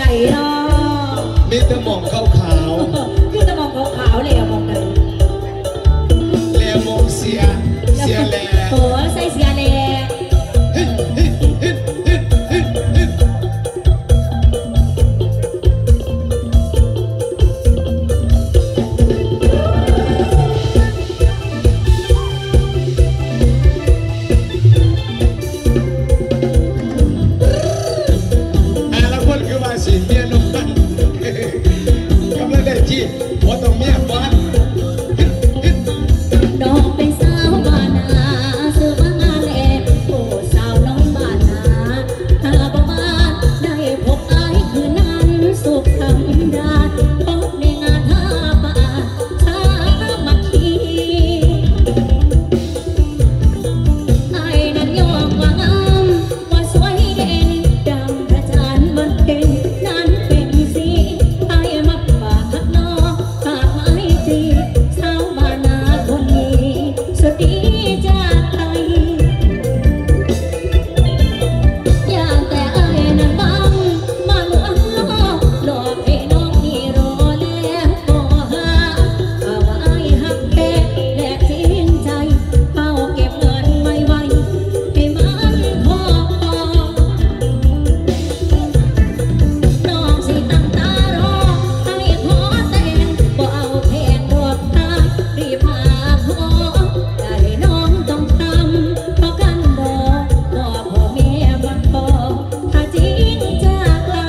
เนาะมีแต่หมองขาวคือแต่มองขาวๆเลยอะมองกันแลมองเสียแลโอ้ใส่เสียแลแล้วคนคือว่าสิเมียนกมันกำลังได้จีว่าต้องเมียบ้านดอกเป็นสาวบ้านนาซื้อมางานแลโอ้สาวน้องบ้านนาถ้าบ่มาได้พบอายคืนนั้นสุขธรรมดาพบในงานท่าป่าชามัคคีไอ้นั้นยอมว่างามว่าสวยเด่นดังพระจันทร์วันเพ็ญนั้นเป็นสีไอ้มาฝากข้างนอกฝากไม้ตีสาวบ้านนาคนนี้สวัสดีจากไทยอยากแต่ไอ้นั้นบังมาลวงหลอกให้น้องนี่รอแล้วก็หาว่าไอ้หักแท้และจริงใจเฝ้าเก็บเงินไม่ไหวให้มันพอน้องสิตั้งตารอให้ขอแต่งบ่เอาแพงดอกตารีบมาขอได้น้องต้องทำเพราะกันบอกพ่อแม่บ่พอถ้าจริงจากใจ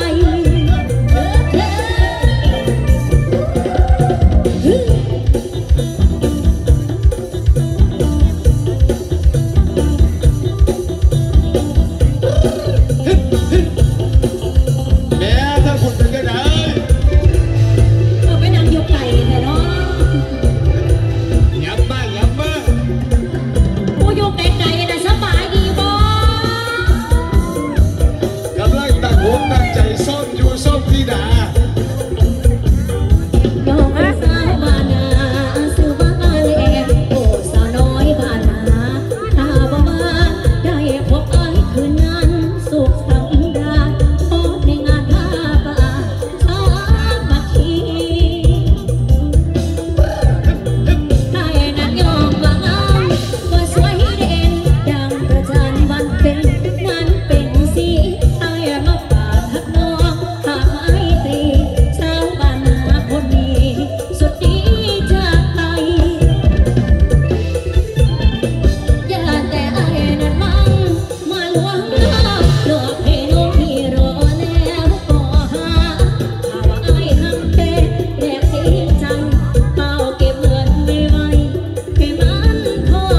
แม่ถ้าคุณเป็นก็ได้ไปนั่งยกไก่แต่เนาะยับมาผู้ยกไก่น่ะสบายดีบ่กำลังตั้งหัวตั้งใจซ่อมอยู่ซ่อมที่ดาดอกสาวบ้านนาซื้อมาแลโอ้สาวน้อยบ้านนาถ้าบ่มาได้พบอ้ายคืนนั้นสุขสันดานพบในงานผ้าป่าสามัคคีไอ้นั้นยอมว่างามว่าสวยเด่นดังพระจันทร์วันเพ็ญนั้นเป็นสีไอ้มาฝากทักน้องฝากไม้ตรีสาวบ้านนาคนนี้สุดดีจากไทยอย่าแต่ไอ้นั้นมั่งมาลวงหลอกให้น้องพี่รอแล้วก็หาถ้าว่าไอ้หักแท้แลกจริงใจเฝ้าเก็บเงินไม่ไหวให้มันพอ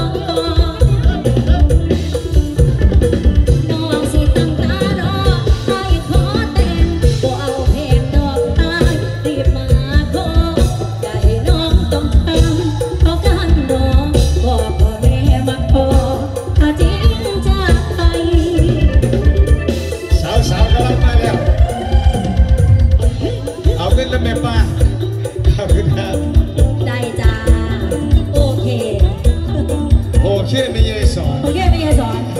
น้องสิตั้งตารอให้ขอแต่งบ่เอาแพงดอกตาลรีบมาขอได้น้องต้องทำเพราะการรอบอกพ่อแม่มาขอถ้าจริงจากไปสาวกำลังมาแล้วเอาขึ้นแล้วแม่ป้าเอาขึ้นครับได้จ้าโอเคโอเคไม่ยายสอนโอเคไม่ยายสอน